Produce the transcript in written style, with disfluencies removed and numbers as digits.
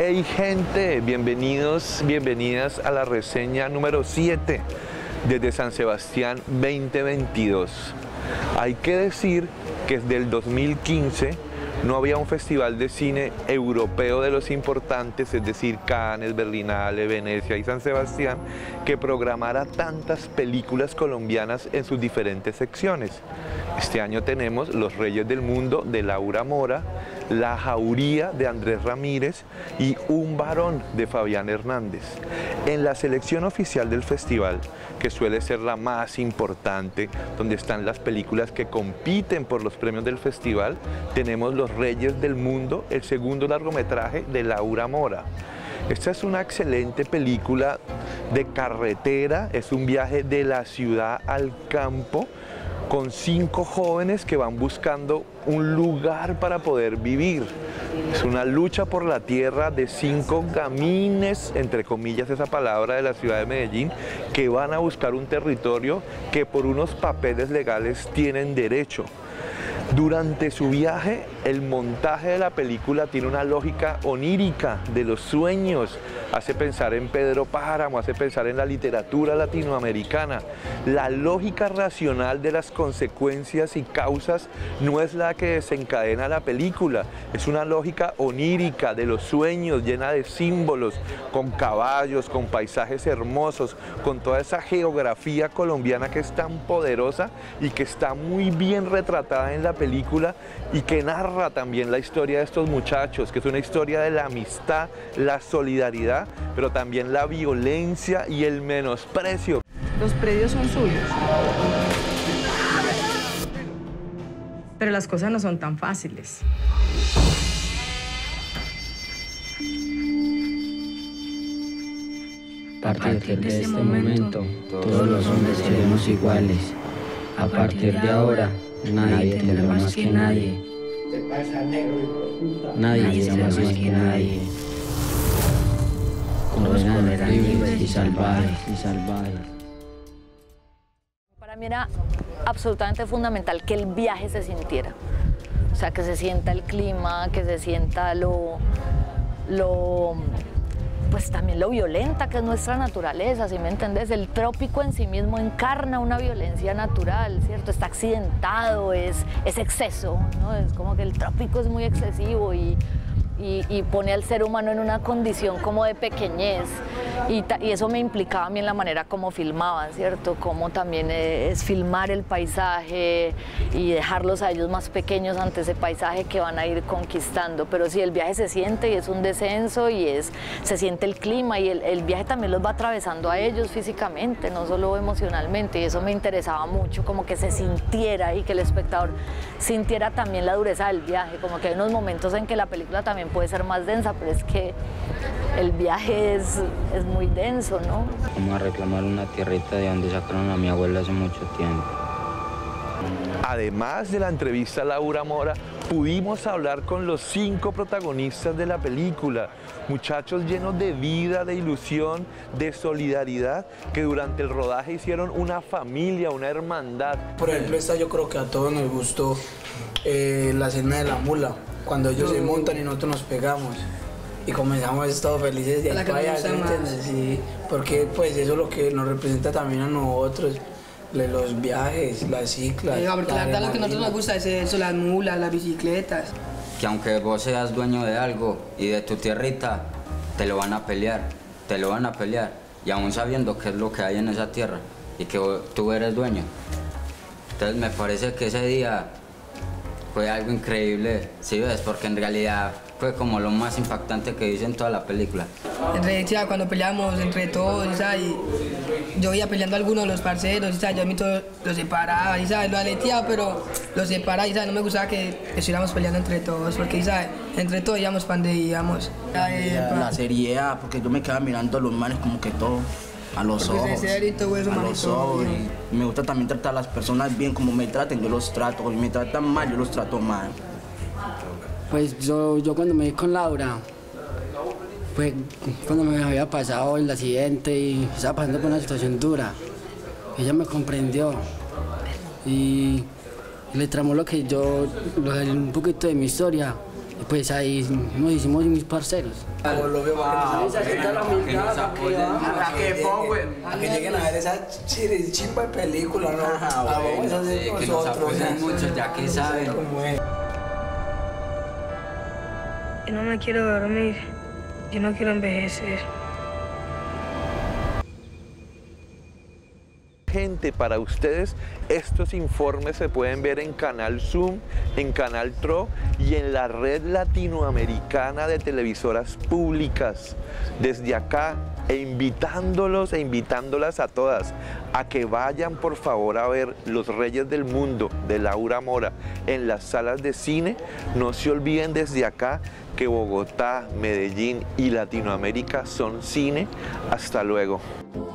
Hey gente, bienvenidos, bienvenidas a la reseña número 7 desde San Sebastián 2022. Hay que decir que desde el 2015 no había un festival de cine europeo de los importantes, es decir, Cannes, Berlinale, Venecia y San Sebastián, que programara tantas películas colombianas en sus diferentes secciones. Este año tenemos Los Reyes del Mundo de Laura Mora, La Jauría de Andrés Ramírez y Un Varón de Fabián Hernández. En la selección oficial del festival, que suele ser la más importante, donde están las películas que compiten por los premios del festival, tenemos Los Reyes del Mundo, el segundo largometraje de Laura Mora. Esta es una excelente película de carretera, es un viaje de la ciudad al campo, con 5 jóvenes que van buscando un lugar para poder vivir. Es una lucha por la tierra de 5 gamines, entre comillas esa palabra, de la ciudad de Medellín, que van a buscar un territorio que por unos papeles legales tienen derecho. Durante su viaje, el montaje de la película tiene una lógica onírica de los sueños. Hace pensar en Pedro Páramo, hace pensar en la literatura latinoamericana. La lógica racional de las consecuencias y causas no es la que desencadena la película. Es una lógica onírica de los sueños, llena de símbolos, con caballos, con paisajes hermosos, con toda esa geografía colombiana que es tan poderosa y que está muy bien retratada en la película y que narra también la historia de estos muchachos, que es una historia de la amistad, la solidaridad, pero también la violencia y el menosprecio. Los predios son suyos, pero las cosas no son tan fáciles. A partir de este momento, todos los hombres seremos iguales. A partir de ahora, nadie tendrá más que nadie. Nadie será más que nadie. Correrán libres y salvajes. Para mí era absolutamente fundamental que el viaje se sintiera. O sea, que se sienta el clima, que se sienta pues también lo violenta que es nuestra naturaleza, ¿sí me entendés? El trópico en sí mismo encarna una violencia natural, ¿cierto? Está accidentado, es exceso, ¿no? Es como que el trópico es muy excesivo y pone al ser humano en una condición como de pequeñez y eso me implicaba a mí en la manera como filmaban, ¿cierto? Como también es filmar el paisaje y dejarlos a ellos más pequeños ante ese paisaje que van a ir conquistando, pero sí, el viaje se siente y es un descenso y se siente el clima y el viaje también los va atravesando a ellos físicamente, no solo emocionalmente, y eso me interesaba mucho, como que se sintiera y que el espectador sintiera también la dureza del viaje, como que hay unos momentos en que la película también puede ser más densa, pero es que el viaje es muy denso, ¿no? Vamos a reclamar una tierrita de donde sacaron a mi abuela hace mucho tiempo. Además de la entrevista a Laura Mora, pudimos hablar con los 5 protagonistas de la película, muchachos llenos de vida, de ilusión, de solidaridad, que durante el rodaje hicieron una familia, una hermandad. Por ejemplo, esta yo creo que a todos nos gustó la escena de la mula, cuando ellos se montan y nosotros nos pegamos y comenzamos todos felices de ahí para allá, sí, porque pues eso es lo que nos representa también a nosotros. Los viajes, las ciclas. Porque la verdad lo que a nosotros nos gusta es eso, las mulas, las bicicletas. Que aunque vos seas dueño de algo y de tu tierrita, te lo van a pelear. Y aún sabiendo qué es lo que hay en esa tierra y que tú eres dueño. Entonces me parece que ese día fue algo increíble, ¿sí ves? Porque en realidad fue como lo más impactante que hice en toda la película. Cuando peleamos entre todos, ¿sabes? Yo iba peleando a algunos de los parceros, ¿sabes? Yo a mí todos los separaba, ¿sabes? Lo aleteaba, pero los separaba, ¿sabes? No me gustaba que estuviéramos peleando entre todos, porque, ¿sabes? Entre todos íbamos para donde íbamos. La seriedad, porque yo me quedaba mirando a los manes como que todo, a los ojos. Y me gusta también tratar a las personas bien, como me traten, yo los trato. Si me tratan mal, yo los trato mal. Pues yo cuando me vi con Laura, pues cuando me había pasado el accidente y estaba pasando por una situación dura, ella me comprendió y le tramó un poquito de mi historia pues ahí nos hicimos mis parceros. Que lleguen a ver esa chimba de película, ¿no? Vamos a hacer que nos nosotros. apoyen mucho, ya que saben. Yo no me quiero dormir, yo no quiero envejecer. Gente, para ustedes estos informes se pueden ver en Canal Zoom, en Canal TRO y en la red latinoamericana de televisoras públicas. Desde acá, invitándolos e invitándolas a todas a que vayan por favor a ver Los Reyes del Mundo de Laura Mora en las salas de cine. No se olviden desde acá que Bogotá, Medellín y Latinoamérica son cine. Hasta luego.